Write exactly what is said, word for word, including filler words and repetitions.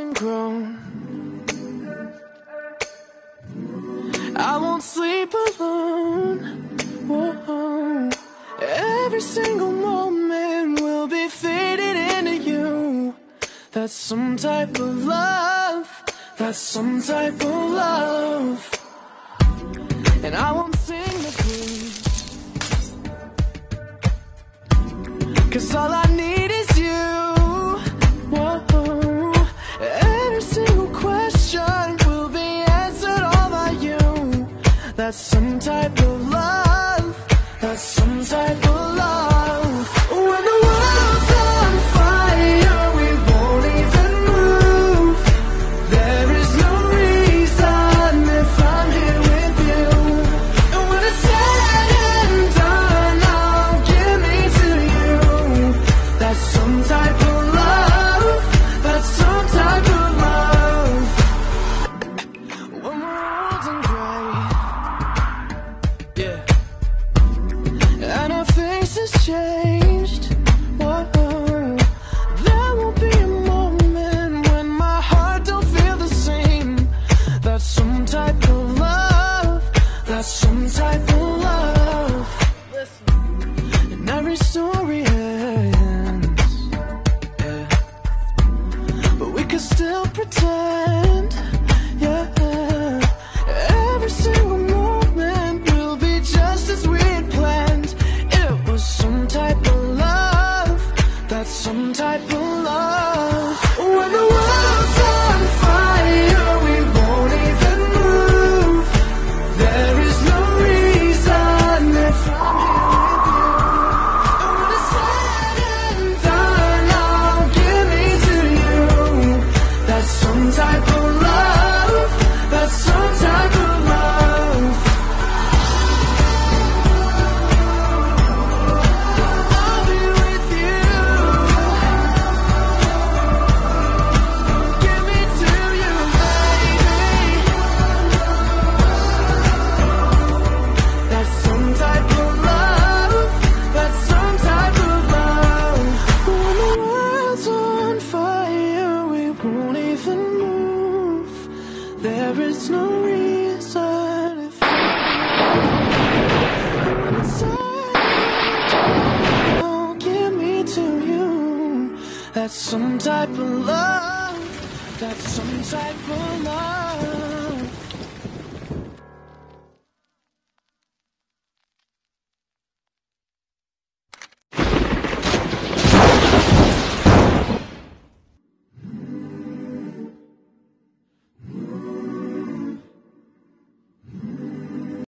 and grown, I won't sleep alone. Whoa. Every single moment will be faded into you. That's some type of love. That's some type of love. And I won't sing the blues, 'cause all I need is you. Whoa. Every single question will be answered all by you. That's some type of love. That's some type of love. When the world's on fire, we won't even move. There is no reason if I'm here with you. And when it's said and done, I'll give me to you. That's some type of love. That's some type of love. When we're old and gray, yeah, and our faces changed, whoa, there won't be a moment when my heart don't feel the same. That's some type of love. That's some type of love. And every story ends, yeah, but we could still pretend, yeah. Every single moment will be just as we had planned. It was some type of love. That's some type of love. When the world's on fire, we won't even move. There is no reason if I'm here with you. And when it's said and done, I'll give me to you. That's some type of love. That's some type of love. I'll be with you. Give me to you, baby. That's some type of love. That's some type of love. When the world's on fire, we won't even move. There is no reason if when it's said and done, oh, give me to you. That's some type of love. That's some type of love.